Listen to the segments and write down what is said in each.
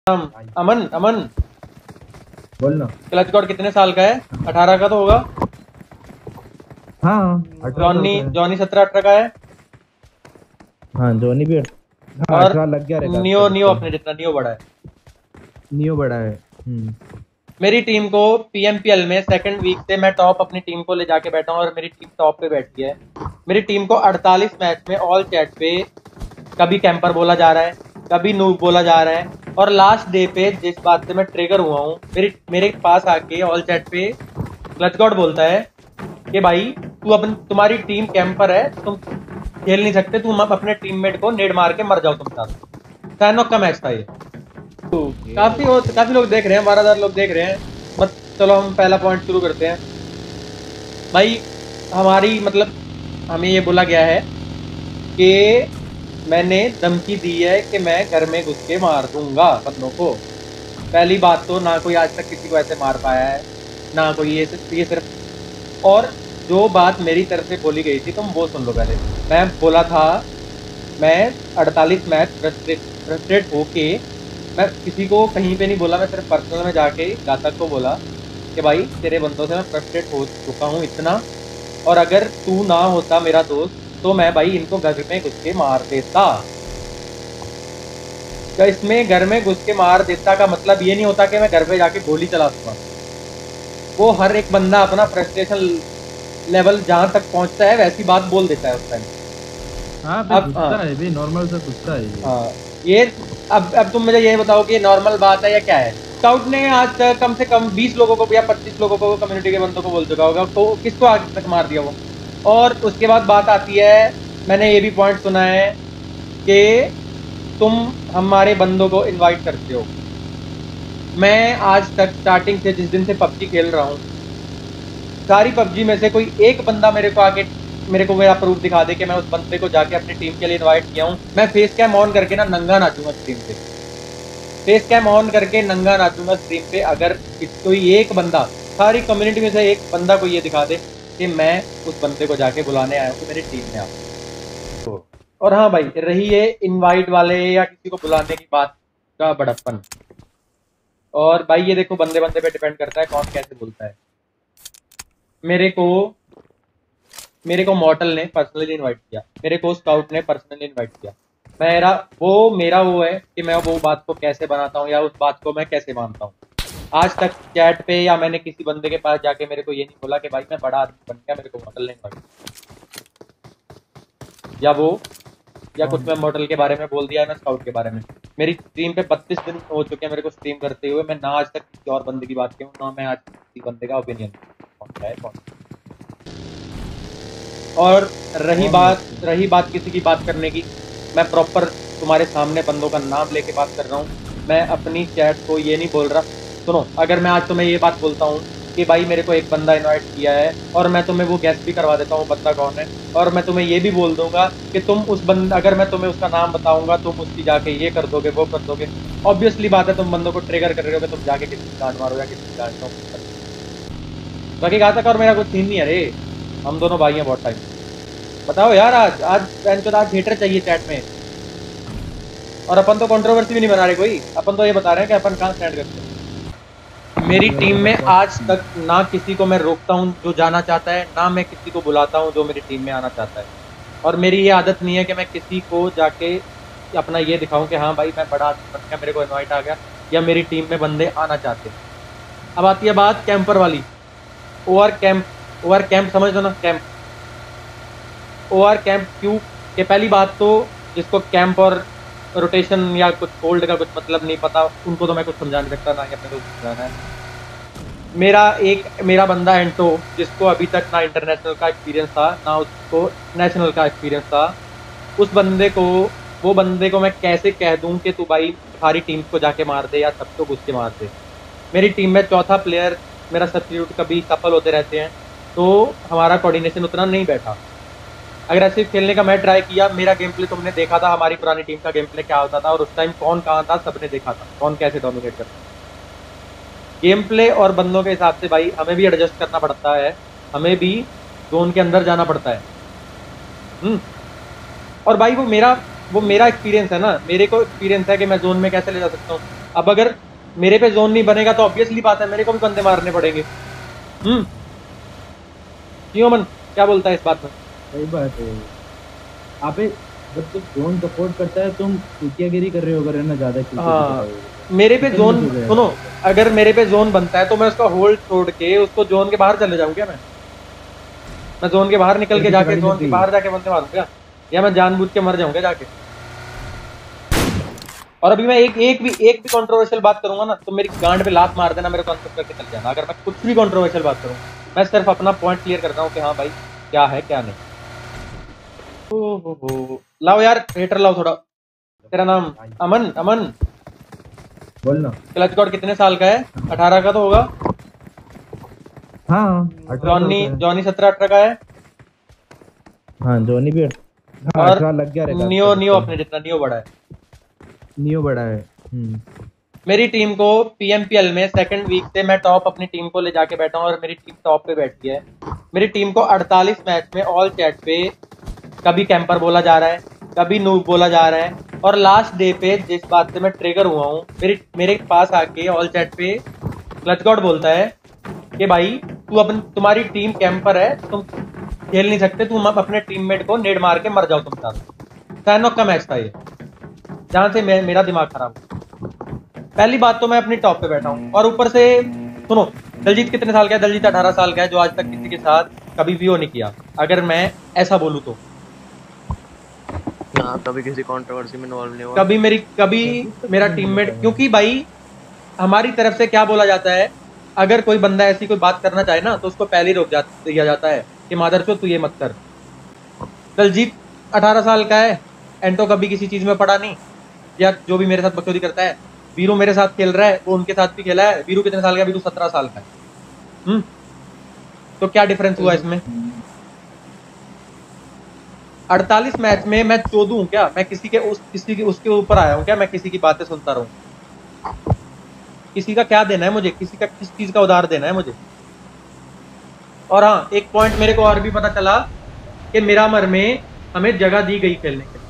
अमन अमन बोल ना। Clutch God कितने साल का है? 18 का तो होगा। हाँ 18 जॉनी का है। जॉनी 17-18 का है। हाँ जॉनी भी हाँ और 18 लग गया रहेगा नियो शायद नियो उसको। अपने जितना नियो बड़ा है। नियो बड़ा है। मेरी टीम को पीएमपीएल में सेकंड वीक से मैं टॉप अपनी टीम को ले जाके बैठा हूँ और मेरी टीम टॉप पे बैठी है। मेरी टीम को 48 मैच में ऑल चैट पे कभी कैंपर बोला जा रहा है, कभी नूब बोला जा रहा है, और लास्ट डे पे जिस बात से मैं ट्रिगर हुआ हूँ, मेरे पास आके ऑल चैट पे क्लच गॉड बोलता है कि भाई तुम्हारी टीम कैंपर है, तुम खेल नहीं सकते, तुम अपने टीममेट को नेड मार के मर जाओ तुम चारों। सैनॉक का मैच था ये। तो काफी लोग देख रहे हैं, 12,000 लोग देख रहे हैं। बस चलो हम पहला पॉइंट शुरू करते हैं। भाई हमारी मतलब हमें ये बोला गया है कि मैंने धमकी दी है कि मैं घर में घुस के मार दूंगा बंदों को। पहली बात तो ना कोई आज तक किसी को ऐसे मार पाया है, ना कोई ये सिर्फ। और जो बात मेरी तरफ से बोली गई थी तुम वो सुन लो पहले। मैं बोला था मैं 48 मैच फ्रस्ट्रेट होके, मैं किसी को कहीं पे नहीं बोला, मैं सिर्फ पर्सनल में जाके घातक को बोला कि भाई तेरे बंदों से मैं फ्रस्ट्रेट हो चुका हूँ इतना, और अगर तू ना होता मेरा दोस्त तो मैं भाई इनको घर में घुस के मार देता। तो इसमें घर में घुस के मार देता का मतलब ये नहीं होता कि मैं घर पे जाके गोली चला दूंगा। वो हर एक बंदा अपना फ्रस्ट्रेशन लेवल जहां तक पहुंचता है वैसी बात बोल देता है उस टाइम। हाँ अब गुस्सा है भी, नॉर्मल सा गुस्सा है ये। हाँ ये अब तुम मुझे ये बताओ कि नॉर्मल बात है या क्या है? स्काउट ने आज तक कम से कम 20 लोगों को या 25 लोगों को कम्युनिटी के बंदों को बोल चुका होगा, तो किसको आज तक मार दिया वो? और उसके बाद बात आती है, मैंने ये भी पॉइंट सुना है कि तुम हमारे बंदों को इनवाइट करते हो। मैं आज तक स्टार्टिंग से जिस दिन से पबजी खेल रहा हूँ, सारी पबजी में से कोई एक बंदा मेरे को आके मेरे को मेरा प्रूफ दिखा दे कि मैं उस बंदे को जाके अपनी टीम के लिए इनवाइट किया हूँ। मैं फेस कैम ऑन करके ना नंगा नाचूंगा स्ट्रीम पे, फेस कैम ऑन करके नंगा नाचूंगा स्ट्रीम पे, अगर कोई एक बंदा, सारी कम्युनिटी में से एक बंदा को ये दिखा दे कि मैं उस बंदे को जाके बुलाने आया हूँ कि मेरी टीम में आओ। और हाँ भाई, रही है इनवाइट वाले या किसी को बुलाने की बात का बड़प्पन, और भाई ये देखो बंदे बंदे पे डिपेंड करता है कौन कैसे बोलता है। मेरे को मॉर्टल ने पर्सनली इनवाइट किया, मेरे को स्काउट ने पर्सनली इनवाइट किया। मेरा वो है कि मैं वो बात को कैसे बनाता हूँ या उस बात को मैं कैसे मानता हूँ। आज तक चैट पे या मैंने किसी बंदे के पास जाके मेरे को ये नहीं बोला कि भाई मैं बड़ा आदमी बन गया, मेरे को मॉडल ने इनवाइट या वो या कुछ मैं मॉडल के बारे में बोल दिया ना स्काउट के बारे में। मेरी स्ट्रीम पे 32 दिन हो चुके हैं मेरे को स्ट्रीम करते हुए, मैं ना आज तक किसी और बंदे की बात की हूँ, ना मैं आज किसी बंदे का ओपिनियन कौन है कौन। और रही बात किसी की बात करने की, मैं प्रॉपर तुम्हारे सामने बंदों का नाम लेके बात कर रहा हूँ। मैं अपनी चैट को ये नहीं बोल रहा। सुनो, अगर मैं आज तुम्हें ये बात बोलता हूँ कि भाई मेरे को एक बंदा इनवाइट किया है, और मैं तुम्हें वो गैस भी करवा देता हूँ बंदा कौन है, और मैं तुम्हें ये भी बोल दूंगा कि तुम उस बंदा, अगर मैं तुम्हें उसका नाम बताऊंगा तुम उसकी जाके ये कर दोगे वो कर दोगे, ऑब्वियसली बात है तुम बंदों को ट्रिगर कर रहे हो कि तुम जाके किसी की गांड मारो या किसी की गांड दो। बाकी कहा तक और मेरा कुछ सीन नहीं है रे, हम दोनों भाई हैं बहुत टाइम। बताओ यार, आज हेटर चाहिए चैट में, और अपन तो कंट्रोवर्सी भी नहीं बना रहे कोई, अपन तो ये बता रहे हैं कि अपन कहाँ स्टैंड करते हैं। मेरी टीम में आज तक ना किसी को मैं रोकता हूँ जो जाना चाहता है, ना मैं किसी को बुलाता हूँ जो मेरी टीम में आना चाहता है। और मेरी ये आदत नहीं है कि मैं किसी को जाके अपना ये दिखाऊं कि हाँ भाई मैं बड़ा आदमी बन गया, मेरे को इनवाइट आ गया, या मेरी टीम में बंदे आना चाहते हैं। अब आती है बात कैंपर वाली। ओवर कैंप समझ लो ना, कैंप ओवर कैंप क्यों? कि पहली बात तो जिसको कैंप और रोटेशन या कुछ होल्ड का कुछ मतलब नहीं पता, उनको तो मैं कुछ समझा नहीं सकता, ना ही अपने को समझाना है। मेरा बंदा एंटो, जिसको अभी तक ना इंटरनेशनल का एक्सपीरियंस था ना उसको नेशनल का एक्सपीरियंस था, वो बंदे को मैं कैसे कह दूं कि तू भाई सारी टीम को जाके मार दे या सबको घुस के मार दे। मेरी टीम में चौथा प्लेयर मेरा सब्स्टिट्यूट कभी सफल होते रहते हैं, तो हमारा कोऑर्डिनेशन उतना नहीं बैठा। अग्रेसिव खेलने का मैं ट्राई किया, मेरा गेम प्ले तुमने देखा था, हमारी पुरानी टीम का गेम प्ले क्या होता था, और उस टाइम कौन कहाँ था सबने देखा था, कौन कैसे डोमिनेट करता था। गेम प्ले और बंदों के हिसाब से भाई हमें भी एडजस्ट करना पड़ता है, हमें भी जोन के अंदर जाना पड़ता है। और भाई वो मेरा एक्सपीरियंस है ना, मेरे को एक्सपीरियंस है कि मैं जोन में कैसे ले जा सकता हूँ। अब अगर मेरे पे जोन नहीं बनेगा तो ऑब्वियसली बात है मेरे को भी बंदे मारने पड़ेंगे। क्यों मन क्या बोलता है इस बात में? सही बात है। आप जब तुम जोन सपोर्ट करता है तुम चूतियागिरी कर रहे हो, अगर है ना ज्यादा हाँ, मेरे पे जोन सुनो, अगर मेरे पे जोन बनता है तो मैं उसका होल्ड छोड़ के उसको जोन के बाहर चले जाऊं क्या? मैं जोन के बाहर निकल के जाके जोन के बाहर जाके बंदे मारूं क्या? या मैं जानबूझ के मर जाऊंगा जाके? और अभी मैं एक भी कंट्रोवर्शियल बात करूंगा ना तो मेरी गांड पे लात मार देना, मेरे को आंसर करके चल जाना। अगर मैं कुछ भी कंट्रोवर्शियल बात करूं, मैं सिर्फ अपना पॉइंट क्लियर करता हूं कि हाँ भाई क्या है क्या नहीं। हो लाओ यार हेटर लाओ थोड़ा। तेरा नाम अमन? अमन बोलना। क्लच कोड कितने साल का है? 18 का तो होगा। हाँ, जॉनी 17-18 का है। हाँ जॉनी भी हाँ, और 18 लग गया रहेगा। नियो अपने जितना नियो बड़ा है। नियो बड़ा है। मेरी टीम को पीएमपीएल में सेकंड वीक से मैं टॉप अपनी टीम को ले जाके बैठा हूँ और मेरी टीम टॉप पे बैठी है। मेरी टीम को 48 मैच में ऑल चैट पे कभी कैंपर बोला जा रहा है, कभी नूब बोला जा रहा है, और लास्ट डे पे जिस बात से मैं ट्रिगर हुआ हूँ, मेरे पास आके ऑल चैट पे क्लच गॉड बोलता है कि भाई तुम्हारी टीम कैंपर है, तुम खेल नहीं सकते, तुम अपने टीममेट को नेड मार के मर जाओ तुम साथ। सैनॉक का मैच था ये, जहां से मेरा दिमाग खराब हुआ। पहली बात तो मैं अपनी टॉप पे बैठा हूँ, और ऊपर से सुनो, दलजीत कितने साल का है? दलजीत 18 साल का है, जो आज तक किसी के साथ कभी भी वो नहीं किया, अगर मैं ऐसा बोलूँ तो। कभी किसी कंट्रोवर्सी में इन्वॉल्व नहीं हुआ, कभी मेरा टीममेट, क्योंकि भाई हमारी तरफ से क्या बोला जाता है, अगर कोई बंदा ऐसी कोई बात करना चाहे ना तो उसको पहले ही रोक दिया जाता है कि मादरचोद तू ये मत कर। दलजीत 18 साल का है, एंटो कभी किसी चीज में पड़ा नहीं, या जो भी मेरे साथ बकचोदी करता है। वीरू मेरे साथ खेल रहा है, वो उनके साथ भी खेला है। वीरू कितने साल का है? वीरू 17 साल का है। तो क्या डिफरेंस हुआ इसमें? 48 मैच में मैं चोदू हूं क्या? मैं किसी के उसके ऊपर आया हूं क्या? मैं किसी की बातें सुनता रहूं? किसी का क्या देना है मुझे? किसी का किस चीज का उधार देना है मुझे? और हाँ, एक पॉइंट मेरे को और भी पता चला कि मिरामर में हमें जगह दी गई खेलने के लिए।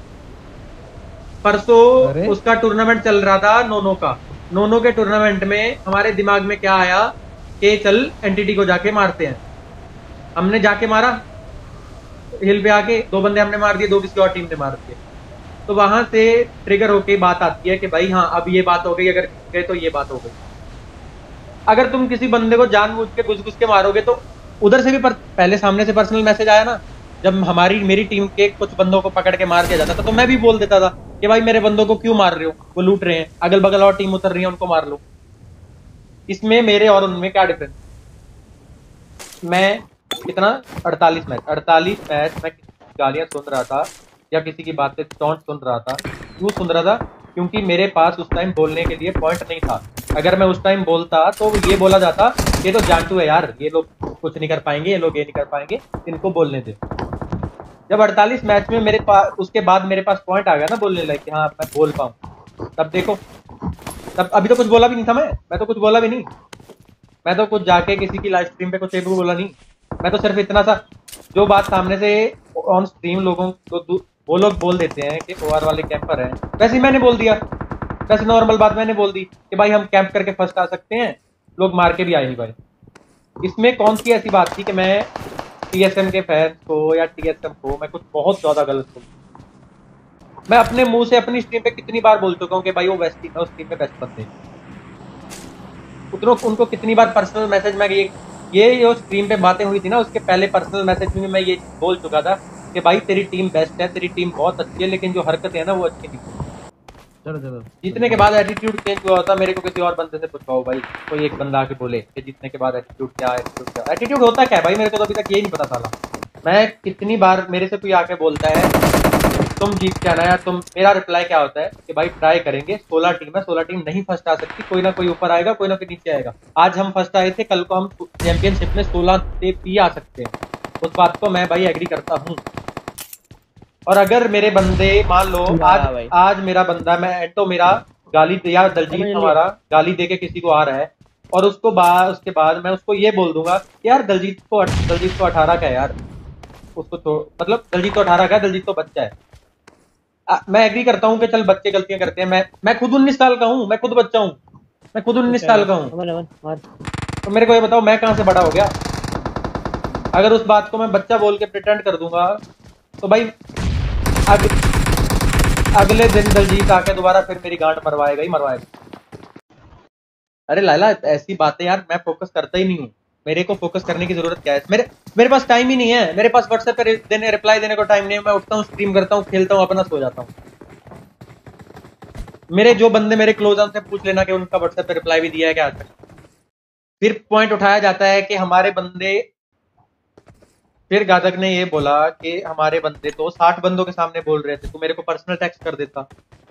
परसों उसका टूर्नामेंट चल रहा था, नोनो के टूर्नामेंट में हमारे दिमाग में क्या आया कि चल एंटिटी को जाके मारते हैं। हमने जाके मारा, हिल पे आके 2 बंदे हमने मार दिए, 2 किसी और टीम ने मार दिए। तो वहां से ट्रिगर होके बात आती है कि भाई हाँ अब ये बात हो गई, अगर गए तो ये बात हो गई। अगर तुम किसी बंदे को जानबूझ के घुस के मारोगे तो उधर से भी पहले सामने से पर्सनल मैसेज आया ना, जब मेरी टीम के कुछ बंदों को पकड़ के मार दिया जाता था तो मैं भी बोल देता था कि भाई मेरे बंदों को क्यों मार रहे हो, वो लूट रहे हैं, अगल बगल और टीम उतर रही है, उनको मार लो। इसमें मेरे और उनमें क्या डिफरेंस? मैं कितना 48 मैच मैं किसी की गालियां सुन रहा था या किसी की बातें टॉन्ट सुन रहा था। क्यों सुन रहा था? क्योंकि मेरे पास उस टाइम बोलने के लिए पॉइंट नहीं था। अगर मैं उस टाइम बोलता तो ये बोला जाता ये तो जानटू है यार, ये लोग कुछ नहीं कर पाएंगे, ये लोग ये नहीं कर पाएंगे, इनको बोलने दे। जब 48 मैच में मेरे पास उसके बाद मेरे पास पॉइंट आ गया ना बोलने लगे कि हाँ मैं बोल पाऊँ, तब देखो, तब अभी तो कुछ बोला भी नहीं था। मैं तो कुछ बोला भी नहीं। मैं तो कुछ जाके किसी की लाइव स्ट्रीम पे कुछ एक भी बोला नहीं। मैं तो सिर्फ इतना सा, जो बात सामने से ऑन स्ट्रीम लोगों को वो लोग बोल देते हैं कि ओआर वाले कैंपर हैं, वैसे ही मैंने बोल दिया। वैसे नॉर्मल बात मैंने बोल दी कि भाई हम कैंप करके फर्स्ट आ सकते हैं, लोग मार के भी आए ही भाई। इसमें कौन सी ऐसी बात थी कि मैं टीएसएम के फैंस को या टीएसएम को मैं कुछ बहुत ज्यादा गलत बोलूं? मैं अपने मुंह से अपनी स्ट्रीम पे कितनी बार बोल चुका हूँ कि भाई वो बेस्ट टीम है, उस टीम पे बेस्ट बंदे। उनको कितनी बार पर्सनल मैसेज में ये जो स्ट्रीम पे बातें हुई थी ना, उसके पहले पर्सनल मैसेज में मैं ये बोल चुका था कि भाई तेरी टीम बेस्ट है, तेरी टीम बहुत अच्छी है, लेकिन जो हरकतें है ना वो अच्छी नहीं। चलो जीतने के बाद एटीट्यूड चेंज हुआ होता, मेरे को किसी और बंदे से पूछवाओ भाई, कोई एक बंदा आके बोले कि जीतने के बाद एटीट्यूड क्या है, एटीट्यूड होता क्या है भाई? मेरे को तो अभी तक यही नहीं पता चला। मैं कितनी बार मेरे से कोई आके बोलता है तुम जीत के आना, या तुम, मेरा रिप्लाई क्या होता है कि भाई ट्राई करेंगे, 16 टीम है, 16 टीम नहीं फर्स्ट आ सकती, कोई ना कोई ऊपर आएगा, कोई ना कोई नीचे आएगा। आज हम फर्स्ट आए थे, कल को हम चैंपियनशिप में 16 से भी आ सकते हैं। उस बात को मैं भाई एग्री करता हूँ। और अगर मेरे बंदे मान लो आज मेरा बंदा, मैं एंटो मेरा गाली या दलजीत हमारा गाली दे के किसी को आ रहा है, और उसके बाद मैं उसको ये बोल दूंगा कि यार दलजीत तो 18 का है यार, उसको तो मतलब दलजीत तो 18 का है, दलजीत तो बच्चा है। मैं एग्री करता हूँ कि चल बच्चे गलतियां करते हैं, मैं खुद 19 साल का हूँ, मैं खुद बच्चा हूँ, मैं खुद 19 साल का हूँ। तो मेरे को ये बताओ मैं कहाँ से बड़ा हो गया? अगर उस बात को मैं बच्चा बोल के प्रिटेंड कर दूंगा तो भाई अगले दिन दलजीत आके दोबारा फिर मेरी गांड मरवाएगा ही मरवाएगा। अरे लाला ऐसी बातें यार मैं फोकस करता ही नहीं हूँ। मेरे को फोकस करने की जरूरत क्या है? मेरे पास टाइम ही नहीं है। मेरे पास व्हाट्सएप पे रिप्लाई देने को टाइम नहीं है। मैं उठता हूँ, स्ट्रीम करता हूँ, खेलता हूँ, अपना सो जाता हूँ। मेरे जो बंदे मेरे क्लोज हैं उनसे पूछ लेना कि उनका व्हाट्सएप पे रिप्लाई भी दिया है क्या आज तक। फिर पॉइंट उठाया जाता है कि हमारे बंदे, फिर घातक ने ये बोला कि हमारे बंदे तो 60 बंदों के सामने बोल रहे थे, तो मेरे को पर्सनल टेक्स्ट कर देता।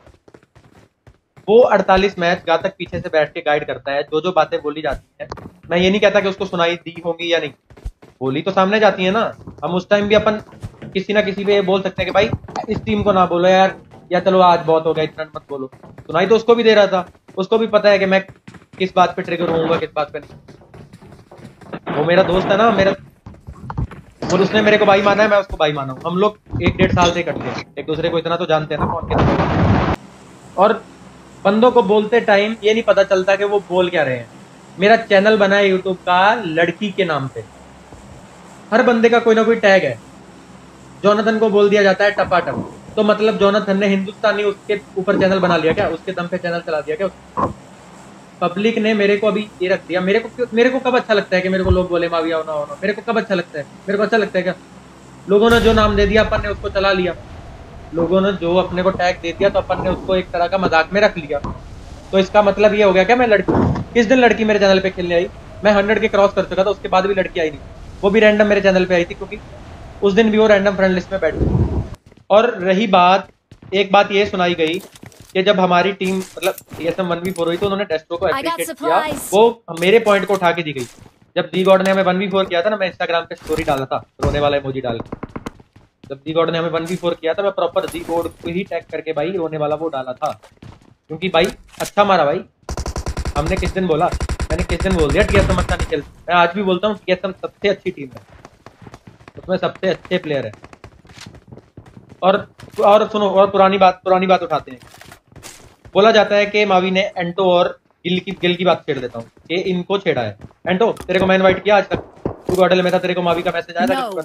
वो 48 मैच घातक पीछे से बैठ के गाइड करता है। जो बातें बोली जाती हैं, मैं ये नहीं कहता कि उसको सुनाई दी होंगी या नहीं, बोली तो सामने जाती है ना। हम उस टाइम भी अपन किसी ना किसी पे ये बोल सकते हैं कि भाई इस टीम को ना बोलो यार, या चलो आज बहुत हो गया इतना मत बोलो। सुनाई तो उसको भी दे रहा था, उसको भी पता है कि मैं किस बात पे ट्रिगर होऊंगा, किस बात पे नहीं। वो मेरा दोस्त है ना, मेरा, और उसने मेरे को भाई माना है, मैं उसको भाई माना हूँ। हम लोग 1-1.5 साल से करते हैं, एक दूसरे को इतना तो जानते हैं ना कौन कितना। और बंदों को बोलते टाइम ये नहीं पता चलता कि वो बोल क्या रहे हैं। मेरा चैनल बना है यूट्यूब का लड़की के नाम पे, हर बंदे का कोई ना कोई टैग है। जोनाथन को बोल दिया जाता है टपाटप, तो मतलब जोनाथन ने हिंदुस्तानी उसके ऊपर चैनल बना लिया क्या? उसके दम पे चैनल चला दिया क्या? पब्लिक ने मेरे को अभी ये रख दिया। मेरे को कब अच्छा लगता है कि मेरे को लोग बोले माविया होना होना? मेरे को कब अच्छा लगता है? मेरे को अच्छा लगता है क्या? लोगों ने जो नाम दे दिया अपन ने उसको चला लिया। लोगों ने जो अपने को टैग दे दिया तो अपन ने उसको एक तरह का मजाक में रख लिया। तो इसका मतलब ये हो गया क्या मैं लड़की, किस दिन लड़की मेरे चैनल पे खेलने आई? मैं 100 के क्रॉस कर चुका था, उसके बाद भी लड़की आई नहीं। वो भी रैंडम मेरे चैनल पे आई थी, क्योंकि उस दिन भी वो रैंडम फ्रेंड लिस्ट में बैठी। और रही बात, एक बात ये सुनाई गई कि जब हमारी टीम मतलब TSM 1v4 हुई तो उन्होंने डेस्ट्रो को एप्रिशिएट किया। वो मेरे पॉइंट को उठा के दी गई। जब दी गॉड ने हमें 1v4 किया था ना, मैं इंस्टाग्राम पे स्टोरी डाला था रोने वाला इमोजी डाल के। जब दी गॉड ने हमें 1v4 किया था, मैं प्रॉपर दी गॉड को ही टैग करके भाई रोने वाला वो डाला था, क्योंकि भाई अच्छा मारा भाई। हमने किस दिन बोला? मैंने किस दिन बोल दिया TSM अच्छा नहीं खेल? मैं आज भी बोलता हूँ TSM सबसे अच्छी टीम है, उसमें सबसे अच्छे प्लेयर है। और सुनो, और पुरानी बात उठाते हैं। बोला जाता है कि मावी ने एंटो और गिल की बात छेड़ देता हूँ कि इनको छेड़ा है। एंटो तेरे को मैं इनवाइट किया आज तक? तू गॉडल में था, तेरे को मावी का मैसेज आया था?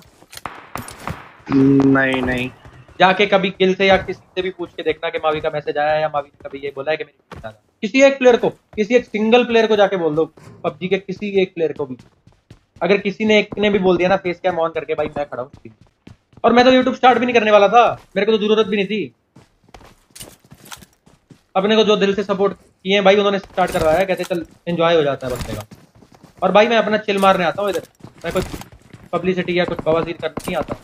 नहीं। जाके कभी गिल से या किसी से भी पूछ के देखना कि मावी का मैसेज आया है, या मावी ने कभी ये बोला है कि मेरी टीम। किसी एक प्लेयर को, किसी एक सिंगल प्लेयर को जाके बोल दो, पबजी के किसी एक प्लेयर को भी। अगर किसी ने एक ने भी बोल दिया ना फेस कैम ऑन करके, भाई मैं खड़ा हूँ। और मैं तो यूट्यूब स्टार्ट भी नहीं करने वाला था, मेरे को तो जरूरत भी नहीं थी। अपने को जो दिल से सपोर्ट किए हैं भाई उन्होंने स्टार्ट करवाया, कहते चल एंजॉय हो जाता है बंदे का। और भाई मैं अपना चिल मारने आता हूँ इधर, मैं कोई पब्लिसिटी या कुछ बवासीर करने नहीं आता।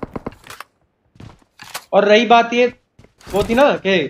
और रही बात ये वो थी ना कि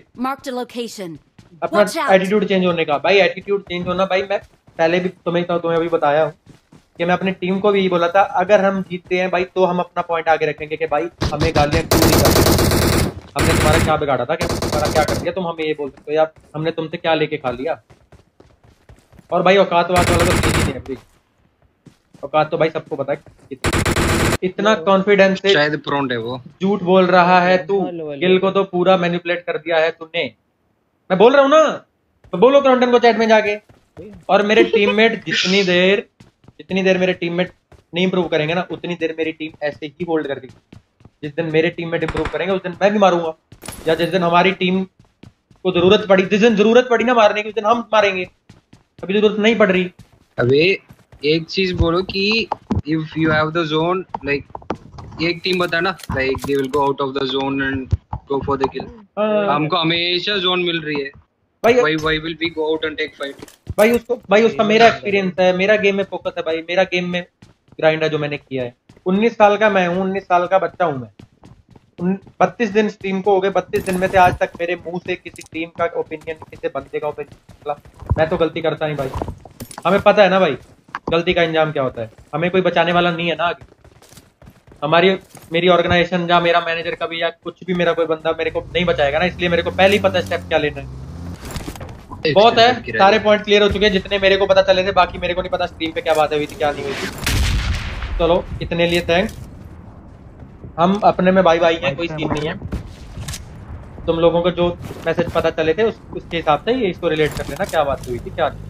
अपना एटीट्यूड चेंज होने का, भाई एटीट्यूड चेंज होना, भाई मैं पहले भी तुम्हें अभी बताया हूँ कि मैं अपनी टीम को भी यही बोला था, अगर हम जीतते हैं भाई तो हम अपना पॉइंट आगे रखेंगे कि भाई हमें गालियां क्यों नहीं करते, हमने तुम्हारा क्या बिगाड़ा था, क्या तुम्हारा क्या कर दिया, तुम हमें ये बोल सकते हो यार हमने तुमसे क्या लेके खा लिया। और भाई औकात वाला तो चीज ही नहीं है, औकात तो भाई सबको पता है। इतना कॉन्फिडेंस से शायद प्रोंट है वो, झूठ बोल रहा है तू। गिल को तो पूरा मैनिपुलेट कर दिया है तूने। मैं बोल रहा हूँ ना, तो बोलो क्रॉन्टन को चैट में जाके। और मेरे टीममेट जितनी देर मेरे टीममेट नहीं इंप्रूव करेंगे ना, उतनी देर मेरी टीम ऐसे ही होल्ड कर देगी। जिस दिन मेरे टीममेट इंप्रूव करेंगे उस दिन मैं भी मारूंगा, या जिस दिन हमारी टीम को जरूरत पड़ी, जिस दिन जरूरत पड़ी ना मारने की, उस दिन हम मारेंगे। अभी जरूरत नहीं पड़ रही। अबे एक चीज बोलो कि if you have the zone, like एक टीम बता ना, like they will go out of the zone and go for the kill. हमको हमेशा जोन मिल रही है भाई, why will we go out and take fight? भाई उसका मेरा एक्सपीरियंस है, मेरा गेम में फोकस है भाई, मेरा गेम में ग्राइंड है जो मैंने किया है। 19 साल का मैं हूँ, 19 साल का बच्चा हूँ मैं। 32 दिन स्ट्रीम को हो गए, 32 दिन में से आज तक मेरे मुंह से किसी टीम का ओपिनियन, किसी बंदे का ओपिनियन निकला? मैं तो गलती करता नहीं भाई, हमें पता है ना भाई गलती का अंजाम क्या होता है। हमें कोई बचाने वाला नहीं है ना आगे। मेरी ऑर्गेनाइजेशन या मेरा मैनेजर का भी या कुछ भी मेरा कोई बंदा मेरे को नहीं बचाएगा ना, इसलिए मेरे को पहले ही पता है स्टेप क्या लेना है। बहुत है, सारे पॉइंट क्लियर हो चुके हैं जितने मेरे को पता चले थे। बाकी मेरे को नहीं पता स्ट्रीम पे क्या बात हुई थी क्या नहीं हुई थी। चलो इतने लिए थैंक्स, हम अपने में भाई हैं, कोई सीन नहीं है। तुम लोगों को जो मैसेज पता चले थे उसके हिसाब से ये इसको रिलेट कर लेना क्या बात हुई थी क्या नहीं।